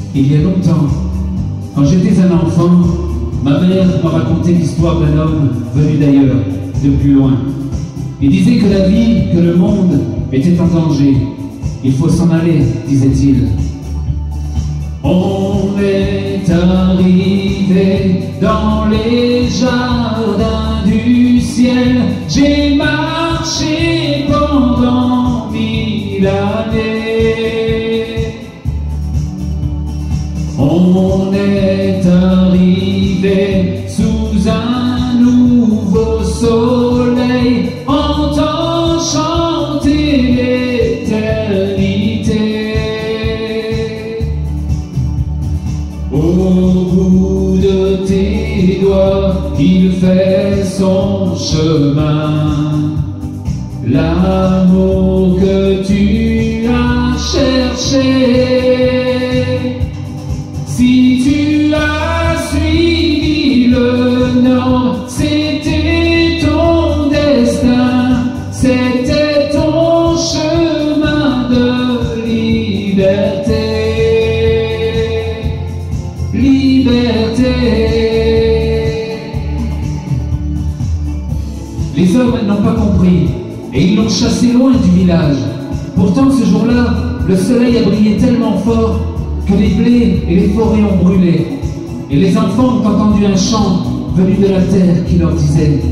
Il y a longtemps, quand j'étais un enfant, ma mère m'a raconté l'histoire d'un homme venu d'ailleurs, de plus loin. Il disait que la vie, que le monde était en danger. Il faut s'en aller, disait-il. On est arrivé dans les jardins du ciel. J'ai marché pendant 1000 années. On est arrivé sous un nouveau soleil, entend chanter l'éternité. Au bout de tes doigts, il fait son chemin. L'amour que tu as cherché, si tu as suivi le nord, c'était ton destin, c'était ton chemin de liberté. Liberté. Les hommes n'ont pas compris et ils l'ont chassé loin du village. Pourtant ce jour-là, le soleil a brillé tellement fort que les blés et les forêts ont brûlé. Et les enfants ont entendu un chant venu de la terre qui leur disait: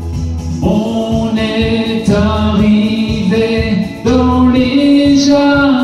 on est arrivé dans les jardins